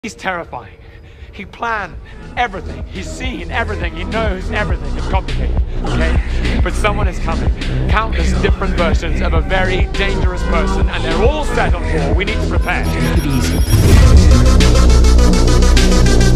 He's terrifying. He planned everything. He's seen everything. He knows everything. It's complicated, okay? But someone is coming. Countless different versions of a very dangerous person, and they're all set on war. We need to prepare. Take it easy.